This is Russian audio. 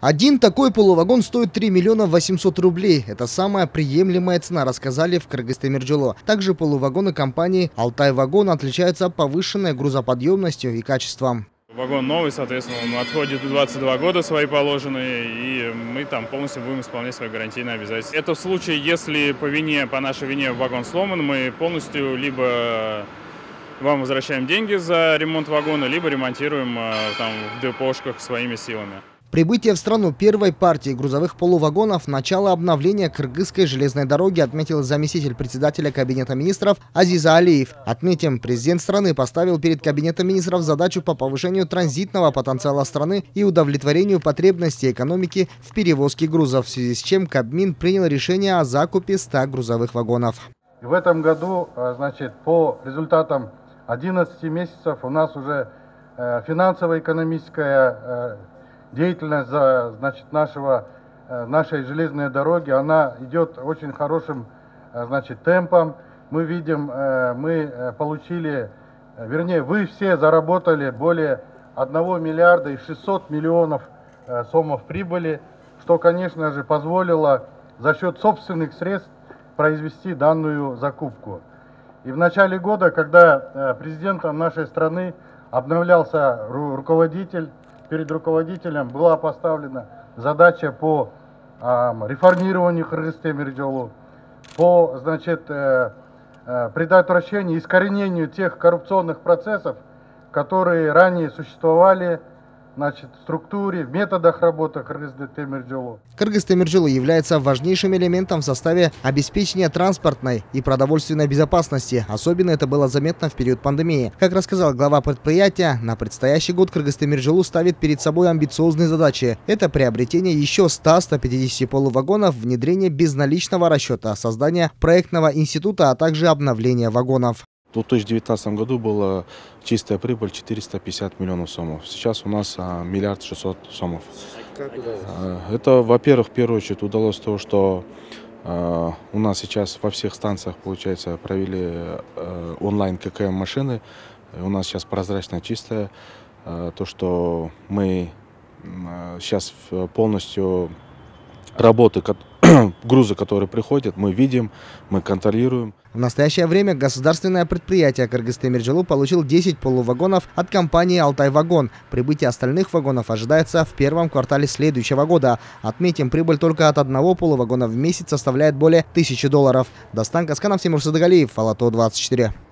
Один такой полувагон стоит 3 миллиона 800 рублей. Это самая приемлемая цена, рассказали в Кыргыз-Темиржолу. Также полувагоны компании «Алтай-Вагон» отличаются повышенной грузоподъемностью и качеством. Вагон новый, соответственно, он отходит 22 года свои положенные, и мы там полностью будем исполнять свои гарантийные обязательства. Это в случае, если по нашей вине вагон сломан, мы полностью либо вам возвращаем деньги за ремонт вагона, либо ремонтируем там в депошках своими силами. Прибытие в страну первой партии грузовых полувагонов – начало обновления кыргызской железной дороги, отметил заместитель председателя Кабинета министров Азиза Алиев. Отметим, президент страны поставил перед Кабинетом министров задачу по повышению транзитного потенциала страны и удовлетворению потребностей экономики в перевозке грузов, в связи с чем Кабмин принял решение о закупе 100 грузовых вагонов. В этом году, по результатам 11 месяцев у нас уже финансово-экономическая деятельность нашей железной дороги, она идет очень хорошим темпом. Мы видим, мы получили, вернее, вы все заработали более 1 миллиарда и 600 миллионов сомов прибыли, что, конечно же, позволило за счет собственных средств произвести данную закупку. И в начале года, когда президентом нашей страны обновлялся руководитель, перед руководителем была поставлена задача по реформированию Кыргыз-Темиржолу, по предотвращению и искоренению тех коррупционных процессов, которые ранее существовали в структуре, в методах работы Кыргыз-Темиржолу. Кыргыз-Темиржолу является важнейшим элементом в составе обеспечения транспортной и продовольственной безопасности. Особенно это было заметно в период пандемии. Как рассказал глава предприятия, на предстоящий год Кыргыз-Темиржолу ставит перед собой амбициозные задачи. Это приобретение еще 100-150 полувагонов, внедрение безналичного расчета, создание проектного института, а также обновление вагонов. В 2019 году была чистая прибыль 450 миллионов сомов. Сейчас у нас 1 миллиард 600 сомов. Это, во-первых, в первую очередь удалось то, что у нас сейчас во всех станциях, получается, провели онлайн ККМ машины. У нас сейчас прозрачно чистая. То, что мы сейчас полностью работы, грузы, которые приходят, мы видим, мы контролируем. В настоящее время государственное предприятие Кыргыз-Темиржолу получил 10 полувагонов от компании «Алтай-Вагон». Прибытие остальных вагонов ожидается в первом квартале следующего года. Отметим, прибыль только от одного полувагона в месяц составляет более $1000. Дастан Касканов, Тимур Садагалиев, Алатау 24.